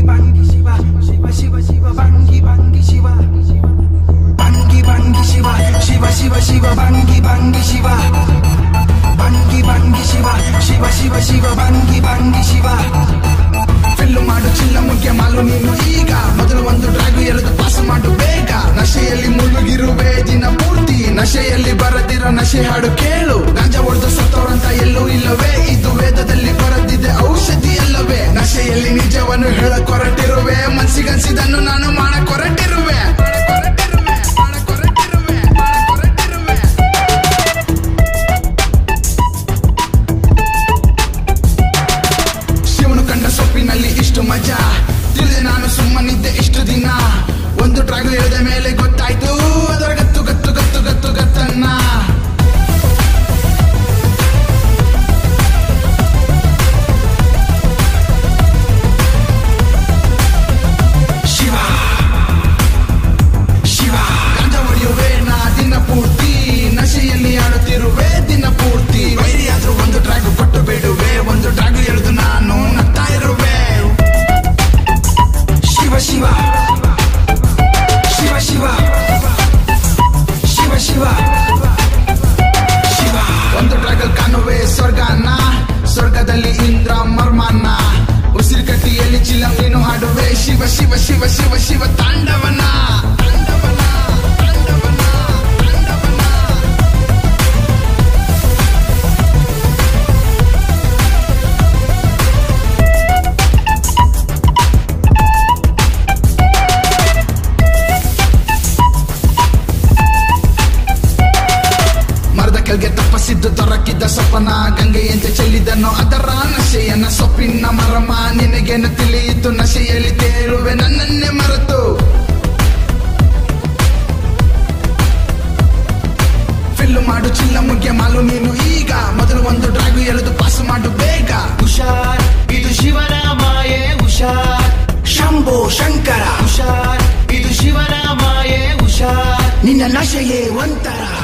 bangi shiva shiva shiva shiva bangi bangi shiva bangi bangi shiva shiva shiva shiva bangi bangi shiva bangi bangi shiva shiva shiva shiva bangi bangi shiva fill ಮಾಡು ಚಿಲ್ಲ ಮುಖ್ಯ ಮಾಲು ನೀನು ಈಗ ಮೊದಲು ಒಂದು ಡ್ರಾಗು ಎಳೆದು pass ಮಾಡು ಬೇಗ ನಶೆಯಲ್ಲಿ ಮುಳುಗಿರುವೆ ದಿನ ಪೂರ್ತಿ ನಶೆಯಲ್ಲಿ ಬರದಿರೋ ನಶೆ ಹಾಡು ಕೇಳು ಗಾಂಜಾ ಹೊಡೆದು ಸತ್ತೋರಂತ ಎಲ್ಲೂ ಇಲ್ಲವೇ ಇದು ವೇದದಲ್ಲಿ ಬರೆದಿದೆ ಔಷಧಿ ಅಲ್ಲವೇ ನಶೆಯಲ್ಲಿ ನಿಜವನ್ನು ಹೇಳಕ್ ಹೊರಟಿರುವೆ ಮನ್ಸಿಗನ್ಸಿದನ್ನು ನಾನು ಮಾಡಕ್ ಹೊರಟಿರುವೆ ಸೊಪ್ಪಿನಲ್ಲಿ ಇಷ್ಟು ಮಜಾ ತಿಳಿದೆ ನಾನು ಸುಮ್ಮನಿದ್ದೆ ಇಷ್ಟು ದಿನ ಒಂದು ಡ್ರಾಗು ಎಳೆದ ಮೇಲೆ ಗೊತ್ತಾಯ್ತು ಅದರ ಗತ್ತು ಗತ್ತು ಗತ್ತು ಗತ್ತು ಗತ್ತನ್ನ ಶಿವ ಶಿವ ಗಾಂಜಾ ಹೊಡೆಯುವೆ ನಾ ದಿನ ಪೂರ್ತಿ ನಶೆಯಲ್ಲಿ ಆಡುತ್ತಿರುವೆ ದಿನ ಪೂರ್ತಿ ವೈರಿಯಾದ್ರೂ ಒಂದು ಡ್ರಾಗು ಕೊಟ್ಟು ಬೇಡುವೆ ಒಂದು ಡ್ರಾಗು ಎಳೆದು ನಾನು ನಗ್ತಾ ಇರುವೆ ಶಿವ ಶಿವ ಶಿವ ಶಿವ ಶಿವ ಶಿವ ಶಿವ ಒಂದು ಡ್ರಾಗಲ್ ಕಾಣುವೆ ಸ್ವರ್ಗನ ಸ್ವರ್ಗದಲ್ಲಿ ಇಂದ್ರ ಮರ್ಮನ ಉಸಿರು ಕಟ್ಟಿಯಲ್ಲಿ ಚಿಲ್ಲ ನೀನು ಹಾಡುವೆ ಶಿವ ಶಿವ ಶಿವ ಶಿವ ಶಿವ ತಾಂಡವನ ಕೆಳಗೆ ತಪ್ಪಸಿದ್ದು ದೊರಕಿದ್ದ ಸೊಪ್ಪನ ಗಂಗೆಯಂತೆ ಚೆಲ್ಲಿದನು ಅದರ ನಶೆಯನ್ನ ಸೊಪ್ಪಿನ ಮರಮ ನಿನಗೇನು ತಿಳಿಯಿತು ನಶೆಯಲ್ಲಿ ತೇರುವೆ ನನ್ನನ್ನೇ ಮರೆತು ಫಿಲ್ಲು ಮಾಡು ಚಿಲ್ಲ ಮುಖ್ಯ ಮಾಲು ನೀನು ಈಗ ಮೊದಲು ಒಂದು ಡ್ರಾಗು ಎಳೆದು ಪಾಸ್ ಮಾಡು ಬೇಗ ಹುಷಾರ್ ಇದು ಶಿವನ ಮಾಯೆ ಹುಷಾರ್ ಶಂಭೋ ಶಂಕರ ಹುಷಾರ್ ಇದು ಶಿವನ ಮಾಯೆ ಹುಷಾರ್ ನಿನ್ನ ನಶೆಯೇ ಒಂಥರ